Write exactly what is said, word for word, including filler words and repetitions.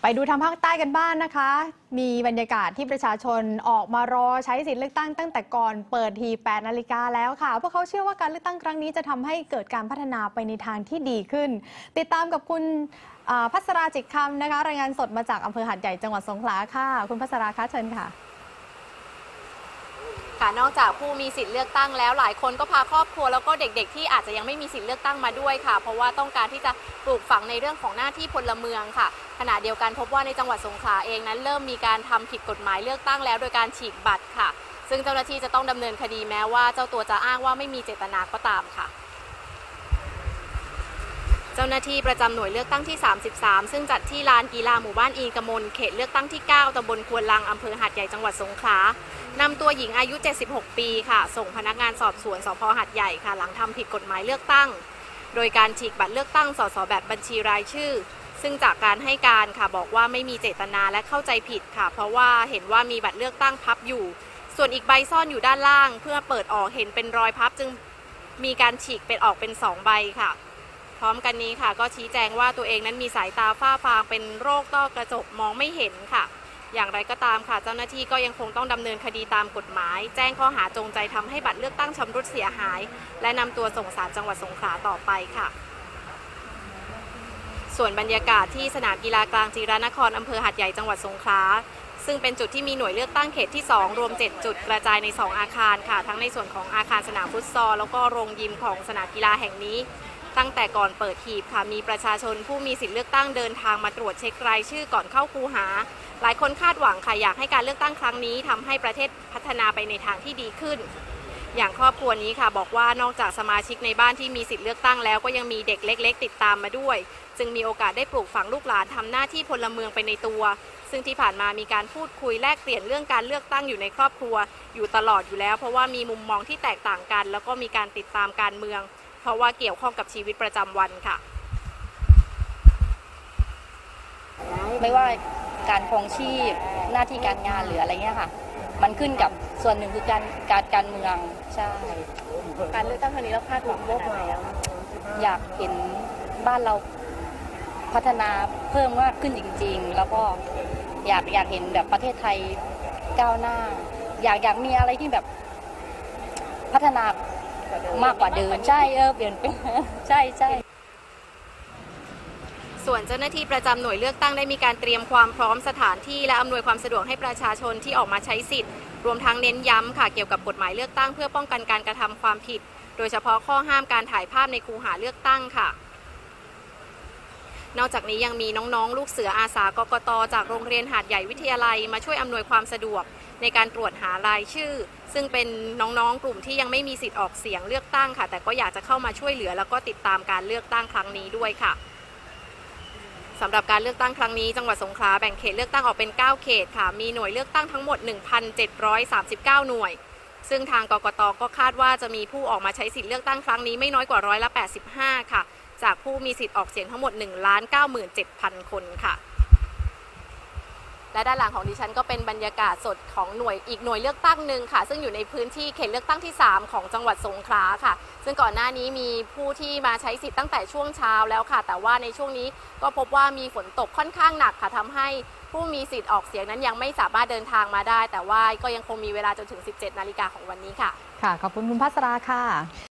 ไปดูทางภาคใต้กันบ้าง น, นะคะมีบรรยากาศที่ประชาชนออกมารอใช้สิทธิเลือกตั้งตั้งแต่ก่อนเปิดหีบแปดนาฬิกาแล้วค่ะเพราะเขาเชื่อว่าการเลือกตั้งครั้งนี้จะทำให้เกิดการพัฒนาไปในทางที่ดีขึ้นติดตามกับคุณพัสราจิตคำนะคะรายงานสดมาจากอำเภอหาดใหญ่จังหวัดสงขลาค่ะคุณพัสราคะเชิญค่ะค่ะนอกจากผู้มีสิทธิ์เลือกตั้งแล้วหลายคนก็พาครอบครัวแล้วก็เด็กๆที่อาจจะยังไม่มีสิทธิ์เลือกตั้งมาด้วยค่ะเพราะว่าต้องการที่จะปลูกฝังในเรื่องของหน้าที่พลเมืองค่ะขณะเดียวกันพบว่าในจังหวัดสงขลาเองนั้นเริ่มมีการทำผิดกฎหมายเลือกตั้งแล้วโดยการฉีกบัตรค่ะซึ่งเจ้าหน้าที่จะต้องดำเนินคดีแม้ว่าเจ้าตัวจะอ้างว่าไม่มีเจตนาก็ตามค่ะเจ้าหน้าที่ประจำหน่วยเลือกตั้งที่สามสิบสามซึ่งจัดที่ลานกีฬาหมู่บ้านอีกมลเขตเลือกตั้งที่เก้าตำบลควนลังอำเภอหาดใหญ่จังหวัดสงขลานำตัวหญิงอายุเจ็ดสิบหกปีค่ะส่งพนักงานสอบสวนสภ.หาดใหญ่ค่ะหลังทำผิดกฎหมายเลือกตั้งโดยการฉีกบัตรเลือกตั้งสสแบบบัญชีรายชื่อซึ่งจากการให้การค่ะบอกว่าไม่มีเจตนาและเข้าใจผิดค่ะเพราะว่าเห็นว่ามีบัตรเลือกตั้งพับอยู่ส่วนอีกใบซ่อนอยู่ด้านล่างเพื่อเปิดออกเห็นเป็นรอยพับจึงมีการฉีกเป็นออกเป็นสองใบค่ะพร้อมกันนี้ค่ะก็ชี้แจงว่าตัวเองนั้นมีสายตาฝ้าฟางเป็นโรคต้อกระจกมองไม่เห็นค่ะอย่างไรก็ตามค่ะเจ้าหน้าที่ก็ยังคงต้องดำเนินคดีตามกฎหมายแจ้งข้อหาจงใจทำให้บัตรเลือกตั้งชำรุดเสียหายและนำตัวส่งศาลจังหวัดสงขลาต่อไปค่ะส่วนบรรยากาศที่สนามกีฬากลางจีรนครอำเภอหาดใหญ่จังหวัดสงขลาซึ่งเป็นจุดที่มีหน่วยเลือกตั้งเขตที่สองรวมเจ็ดจุดกระจายในสองอาคารค่ะทั้งในส่วนของอาคารสนามฟุตซอลแล้วก็โรงยิมของสนามกีฬาแห่งนี้ตั้งแต่ก่อนเปิดหีบค่ะมีประชาชนผู้มีสิทธิเลือกตั้งเดินทางมาตรวจเช็ครายชื่อก่อนเข้าคูหาหลายคนคาดหวังค่ะอยากให้การเลือกตั้งครั้งนี้ทำให้ประเทศพัฒนาไปในทางที่ดีขึ้นอย่างครอบครัวนี้ค่ะบอกว่านอกจากสมาชิกในบ้านที่มีสิทธิเลือกตั้งแล้วก็ยังมีเด็กเล็กๆติดตามมาด้วยจึงมีโอกาสได้ปลูกฝังลูกหลานทำหน้าที่พลเมืองไปในตัวซึ่งที่ผ่านมามีการพูดคุยแลกเปลี่ยนเรื่องการเลือกตั้งอยู่ในครอบครัวอยู่ตลอดอยู่แล้วเพราะว่ามีมุมมองที่แตกต่างกันแล้วก็มีการติดตามการเมืองเพราะว่าเกี่ยวข้องกับชีวิตประจำวันค่ะไม่ว่าการครองชีพหน้าที่การงานหรืออะไรเงี้ยค่ะมันขึ้นกับส่วนหนึ่งคือการการการเมืองใช่การเลือกตั้งครั้งนี้เราคาดหวังว่าอะไรอยากเห็นบ้านเราพัฒนาเพิ่มมากขึ้นจริงๆแล้วก็อยากอยากเห็นแบบประเทศไทยก้าวหน้าอยากอยากมีอะไรที่แบบพัฒนามากกว่าเดิมใช่เออเปลี่ยนเป็นใช่ใช่ส่วนเจ้าหน้าที่ประจำหน่วยเลือกตั้งได้มีการเตรียมความพร้อมสถานที่และอำนวยความสะดวกให้ประชาชนที่ออกมาใช้สิทธิ์รวมทั้งเน้นย้ำค่ะเกี่ยวกับกฎหมายเลือกตั้งเพื่อป้องกันการกระทำความผิดโดยเฉพาะข้อห้ามการถ่ายภาพในคูหาเลือกตั้งค่ะนอกจากนี้ยังมีน้องๆลูกเสืออาสากกต.จากโรงเรียนหาดใหญ่วิทยาลัยมาช่วยอำนวยความสะดวกในการตรวจหารายชื่อซึ่งเป็นน้องๆกลุ่มที่ยังไม่มีสิทธิ์ออกเสียงเลือกตั้งค่ะแต่ก็อยากจะเข้ามาช่วยเหลือแล้วก็ติดตามการเลือกตั้งครั้งนี้ด้วยค่ะสำหรับการเลือกตั้งครั้งนี้จังหวัดสงขลาแบ่งเขตเลือกตั้งออกเป็นเก้าเขตค่ะมีหน่วยเลือกตั้งทั้งหมด หนึ่งพันเจ็ดร้อยสามสิบเก้า หน่วยซึ่งทางกกต.ก็คาดว่าจะมีผู้ออกมาใช้สิทธิ์เลือกตั้งครั้งนี้ไม่น้อยกว่าร้อยละแปดสิบห้าค่ะจากผู้มีสิทธิ์ออกเสียงทั้งหมด หนึ่งล้านเก้าหมื่นเจ็ดพัน คนค่ะและด้านหลังของดิฉันก็เป็นบรรยากาศสดของหน่วยอีกหน่วยเลือกตั้งหนึ่งค่ะซึ่งอยู่ในพื้นที่เขตเลือกตั้งที่สามของจังหวัดสงขลาค่ะซึ่งก่อนหน้านี้มีผู้ที่มาใช้สิทธิ์ตั้งแต่ช่วงเช้าแล้วค่ะแต่ว่าในช่วงนี้ก็พบว่ามีฝนตกค่อนข้างหนักค่ะทำให้ผู้มีสิทธิ์ออกเสียงนั้นยังไม่สามารถเดินทางมาได้แต่ว่าก็ยังคงมีเวลาจนถึงสิบเจ็ดนาฬิกาของวันนี้ค่ะค่ะขอบคุณคุณพัสราค่ะ